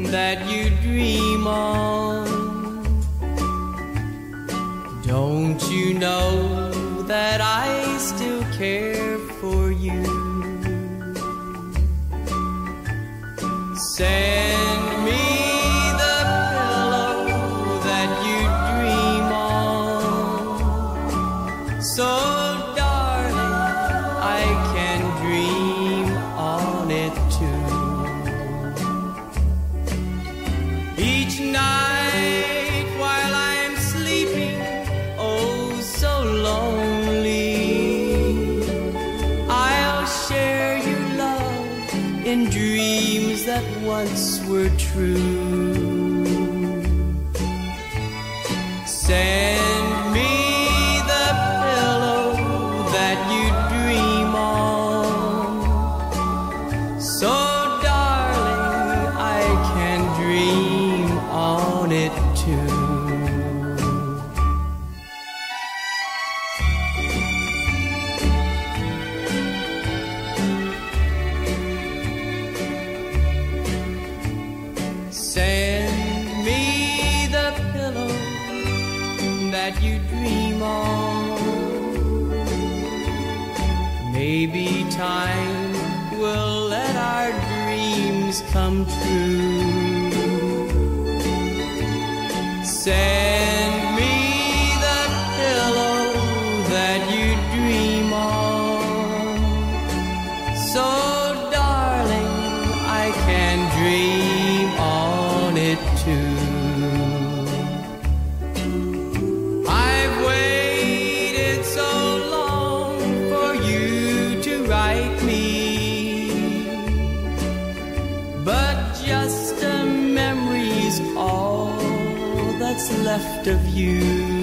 that you dream on. Don't you know that I still care for you? Send me the pillow that you dream on, so darling, I can dream on it too. Each night while I'm sleeping, oh so lonely, I'll share your love in dreams that once were true. Send me the pillow that you dream on, so darling, I can dream on it too. Send me the pillow that you dream on. Maybe time will let our dreams come true. Send me the pillow that you dream on, so darling, I can dream on it too. I've waited so long for you to write me, but just a memory's all that's left of you.